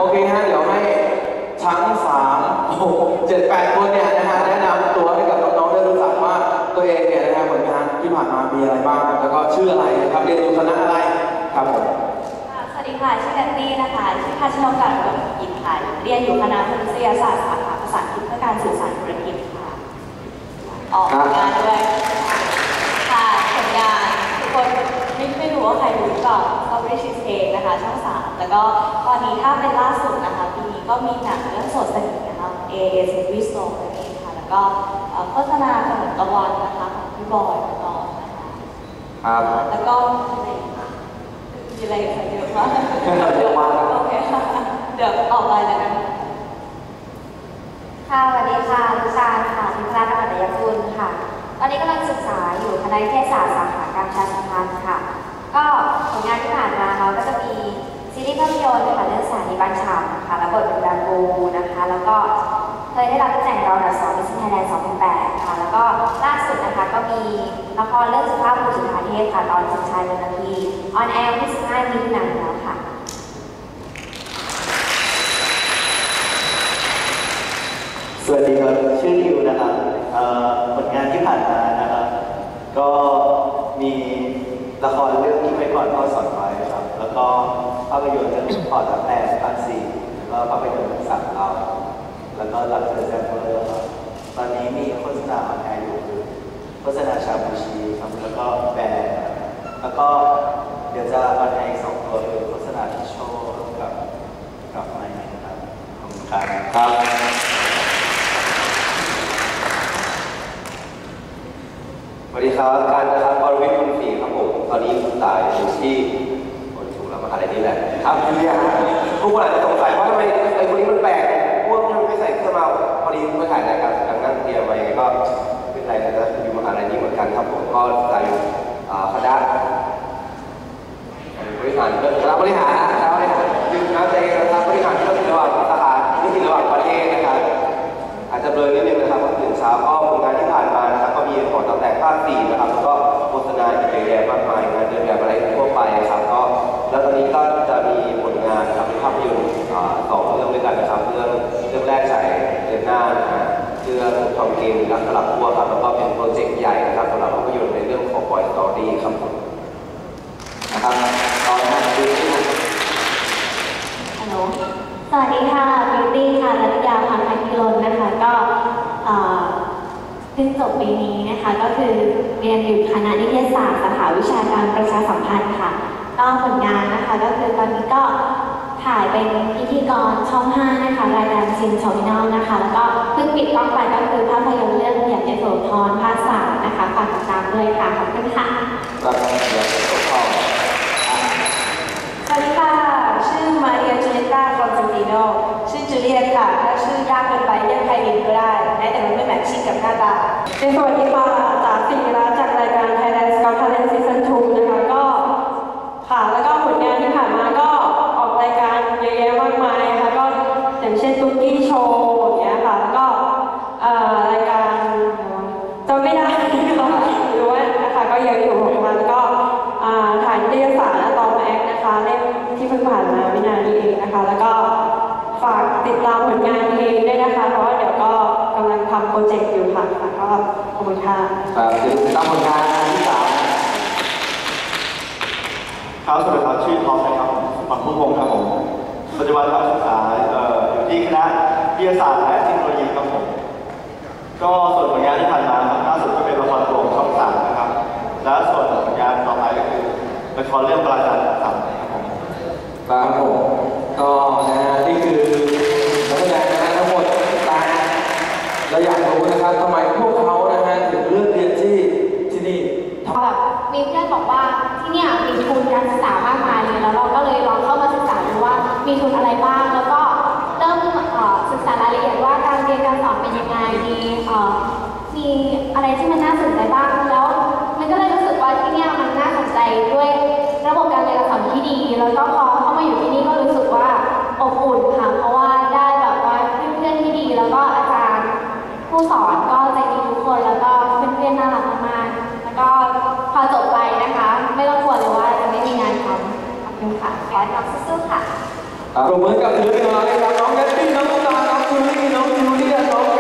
เคฮะเดี๋ยวให้ทั้ง7-8 คนเนี่ยนะฮะแนะนำตัวให้กับน้องๆได้รู้จักว่าตัวเองเนี่ยนะฮะผลงานที่ผ่านมามีอะไรบ้างแล้วก็ชื่ออะไรนะครับเรียนอยู่คณะอะไรครับผมสวัสดีค่ะชื่อแนตตี้นะคะชื่อพัชรการกำกิจค่ะเรียนอยู่คณะมนุษยศาสตร์สาขาภาษาอังกฤษเพื่อการสื่อสารธุรกิจค่ะออกงานด้วยค่ะผลงานทุกคนไม่รู้ว่าใครรู้หรือเปล่า Strawberry Cheesecake นะคะช่อง 3แล้วก็ตอนนี้ถ้าเป็นล่าสุดนะคะปีนี้ก็มีหนังเรื่องโสดสนิทนะคะ AS English Song นั่นเองค่ะแล้วก็โฆษณาขนมตะวันนะคะของพี่บอยปกรณ์นะคะแล้วก็มีอะไรอีกเยอะมากเยอะมากโอเคค่ะเดี๋ยวออกไปเลยกันค่ะสวัสดีค่ะลุชาค่ะพิมพ์รัตน์อนันตยกุลค่ะตอนนี้กำลังศึกษาอยู่คณะนิเทศศาสตร์สาขาการประชาสัมพันธ์ค่ะก็ผลงานที่ผ่านมาเราก็จะมีซีรีส์ภาพยนตร์ค่ะเรื่องสถานีบ้านฉ่ำนะคะและบทเป็นแบบบูนะคะแล้วก็เคยได้รับตำแหน่งรองอันดับ2 Miss Thailand 2008ค่ะแล้วก็ล่าสุดนะคะก็มีละครเรื่องสุภาพบุรุษจุฑาเทพค่ะตอนสุดท้ายเดือนนาทีออนแอร์วันที่15 มิถุนายนแล้วค่ะสวัสดีครับชื่อนิวนะครับผลงานที่ผ่านมานะครับก็มีละครเรื่องที่ไปก่อนพ่อสอนไว้ครับแล้วก็ภาพยนตร์เรื่องพอตั้งแต่ภาค4แล้วก็ภาพยนตร์สั่งเราแล้วก็หลังจากนั้นก็ตอนนี้มีโฆษณาออนแอร์อยู่คือโฆษณาชาบูชิครับแล้วก็แบรนด์แล้วก็เดี๋ยวจะออนแอร์อีก2 ตัวคือโฆษณาทิชโชกับไมค์นะครับขอบคุณครับสวัสดีครับการนะครับกรวิทย์คุณศรีครับผมตอนนี้ศึกษาอยู่ที่ถูกแล้วมหาลัยนี้แหละครับพี่ฮะทุกคนอาจจะสงสัยว่าทำไมไอ้คนนี้มันแปลกพวกมันไม่ใส่เสื้อมาพอดีเมื่อถ่ายรายการทางนั่งเตรียมไว้ก็เป็นไรนะอยู่มหาลัยนี้เหมือนกันครับผมก็ศึกษาอยู่คณะบริหารอยู่คณะบริหารอยู่คณะเตะนะครับบริหารที่ระหว่างสาขาที่ระหว่างประเทศนะครับอาจจะเบลอนิดนึงนะครับเพราะตื่นเช้าก็ผลงานที่ผ่านมานะครับก็มีผลตั้งแต่ภาค4นะครับแล้วก็โฆษณาอีกเยอะแยะมากมายงานเดินแบบอะไรทั่วไปครับก็แล้วตอนนี้ก็จะมีผลงานนะครับภาพยนตร์2 เรื่องด้วยกันนะครับเรื่องแรกฉายเดือนหน้านะฮะเรื่องทองเกมรักสลับขั้วครับแล้วก็เป็นโปรเจกต์ใหญ่นะครับสำหรับภาพยนตร์ในเรื่องของ Boy Story ครับผมนะครับตอนนี้ดูที่ฮัลโหลสวัสดีค่ะบิวตี้ค่ะรัตยาพันธ์พันธิรนนะคะก็เพิ่งจบปีนี้นะคะก็คือเรียนอยู่คณะนิเทศศาสตร์สาขาวิชาการประชาสัมพันธ์ค่ะก็ผลงานนะคะก็คือตอนนี้ก็ถ่ายเป็นพิธีกรช่อง 5นะคะรายการซินชอวินอลนะคะแล้วก็เพิ่งปิดกล้องไปก็คือภาพยนตร์เรื่องอยากจะโสธรภาค 3นะคะฝากติดตามด้วยค่ะขอบคุณค่ะอยากจะโสธรสวัสดีค่ะชื่อมาเรียจูเลียต้าคอนสแตนติโนชื่อจูเลียตค่ะถ้าชื่อยากเกินไปเรียกใครดีก็ได้แม้แต่มันไม่แมทชิ่งกับหน้าตาสวัสดีค่ะจากสิงห์รัตน์จากรายการ Thailand Got Talent Season 2นะคะก็ค่ะแล้วก็ผลงานที่ผ่านมาก็ออกรายการเยอะแยะมากมายค่ะก็อย่างเช่นตุ๊กกี้โชว์อย่างเงี้ยค่ะแล้วก็รายการจำไม่ได้หรือว่านะคะก็เยอะอยู่ของมันก็ถ่ายนิตยสารอะตอมแอคนะคะเล่มที่เพิ่งผ่านมาไม่นานนี้เองนะคะแล้วก็ฝากติดตามผลงานเพลงด้วยนะคะเพราะว่าเดี๋ยวก็กำลังทำโปรเจกต์อยู่ค่ะก็ขอบคุณค่ะครับติดตามผลงานที่3 ครับสวัสดีครับชื่อท็อปนะครับปักพุ่งพงศ์ครับผมปัจจุบันทำศึกษาอยู่ที่คณะวิทยาศาสตร์และเทคโนโลยีครับผมก็ส่วนผลงานที่ผ่านมาครับล่าสุดก็เป็นละครโปร่งช่อง 3นะครับและส่วนผลงานต่อไปก็คือละครเรื่องปราชา3ครับผมครับผมก็นะฮะนี่คือนักแสดงนะทั้งหมดเราอยากรู้นะครับทำไมพวกเขานะฮะถึงเลือกเรียนที่นี่แบบมีเพื่อนบอกว่าที่เนี่ยมีทุนการศึกษามากมายเลยแล้วเราก็เลยลองเข้ามาศึกษาดูว่ามีทุนอะไรบ้างแล้วก็เริ่มศึกษารายละเอียดว่าการเรียนการสอนเป็นยังไงมีอะไรที่มันน่าสนใจบ้างแล้วมันก็เลยรู้สึกว่าที่เนี่ยมันน่าสนใจด้วยระบบการเรียนการสอนที่ดีแล้วก็พอเข้ามาอยู่ที่นี่ก็รู้สึกว่าอบอุ่นค่ะเพราะว่าได้แบบว่าเพื่อนที่ดีแล้วก็อาจารย์ผู้สอนก็ใจดีทุกคนแล้วก็เพื่อนๆน่ารักมากๆแล้วก็พอจบไปนะคะไม่ต้องกลัวเลยว่าจะไม่มีงานทำขอบคุณค่ะขอให้น้องสู้ๆค่ะปรบมือกับศิลปินของเราเลยครับน้องเนตตี้น้องตุ๊กตาน้องจูลี่น้องจูเลียนน้อง